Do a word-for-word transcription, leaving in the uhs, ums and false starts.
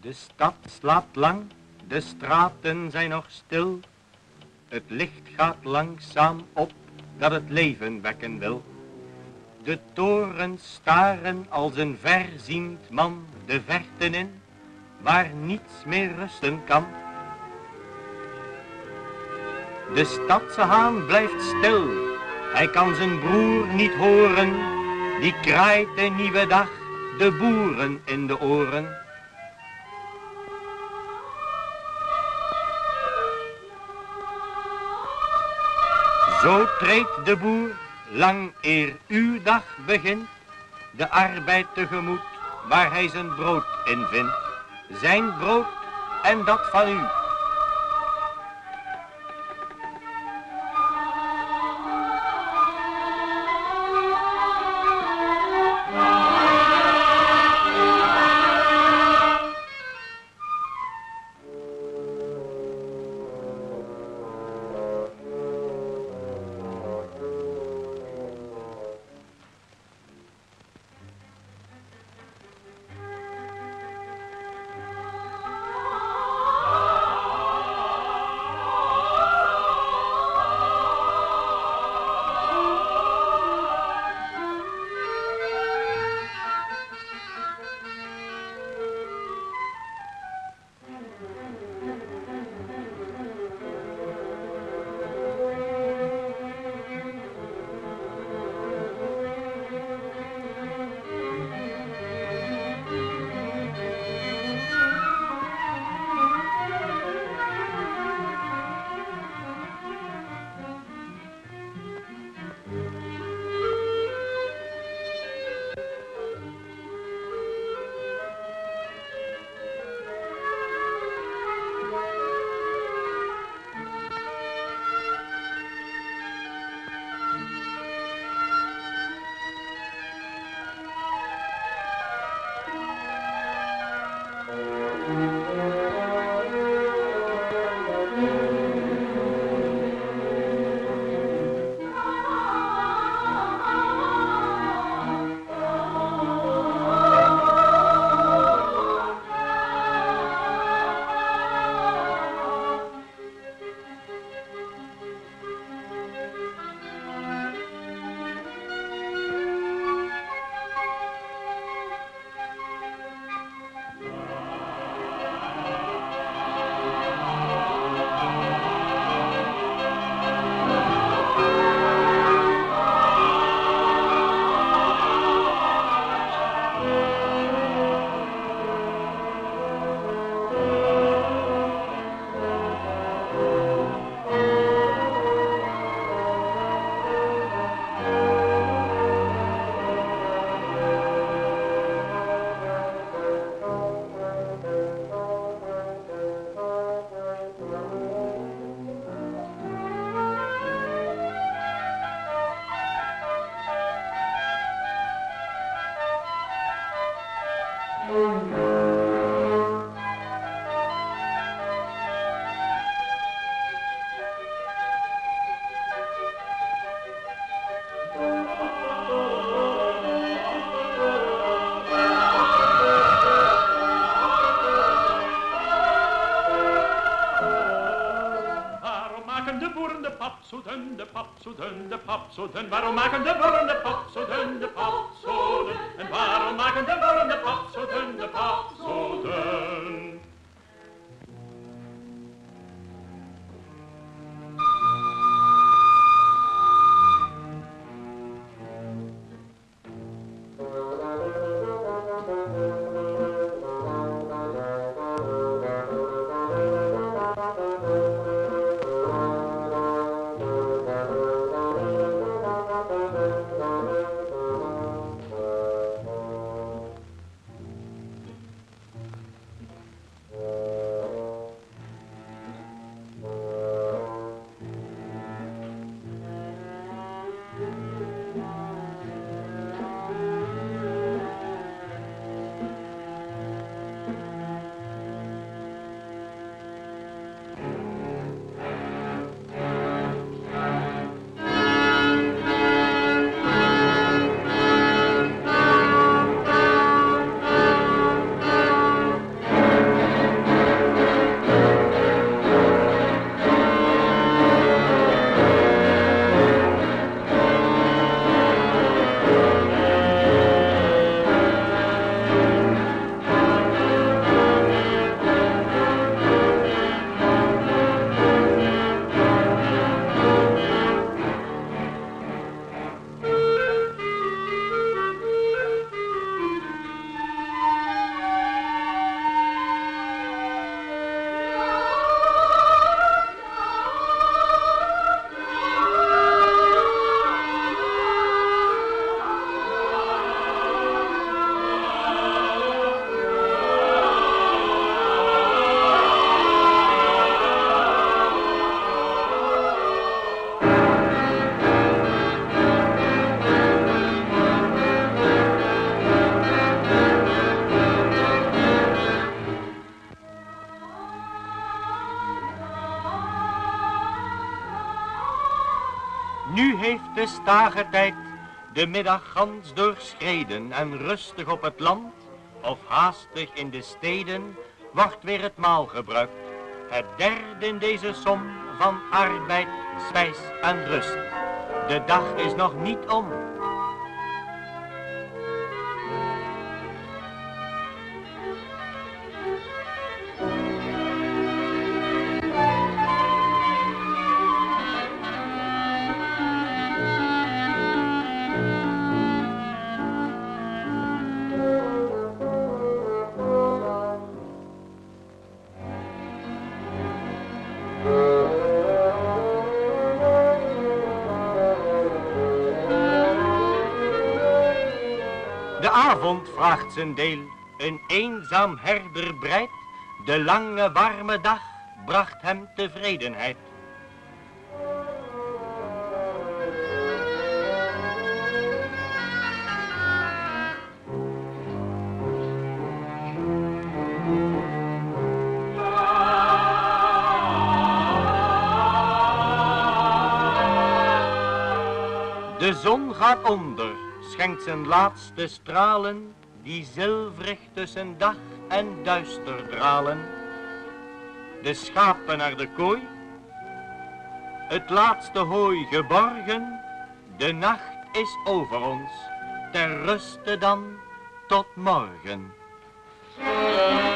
De stad slaapt lang, de straten zijn nog stil. Het licht gaat langzaam op, dat het leven wekken wil. De torens staren als een verziend man de verten in, waar niets meer rusten kan. De stadse haan blijft stil, hij kan zijn broer niet horen, die kraait de nieuwe dag de boeren in de oren. Zo treedt de boer, lang eer uw dag begint, de arbeid tegemoet waar hij zijn brood in vindt. Zijn brood en dat van u. De pap zo dun, de pap zo dun. Waarom maken de boeren de pap zo dun, de pap zo dun? En waarom maken de boeren de pap zo dun, de pap zo dun? Thank you. gestage tijd, de middag gans doorschreden en rustig op het land, of haastig in de steden, wordt weer het maal gebruikt. Het derde in deze som van arbeid, spijs en rust. De dag is nog niet om. De avond vraagt zijn deel, een eenzaam herder breidt, de lange warme dag bracht hem tevredenheid. De zon gaat onder, schenkt zijn laatste stralen, die zilverig tussen dag en duister dralen. De schapen naar de kooi, het laatste hooi geborgen, de nacht is over ons, ter ruste dan tot morgen.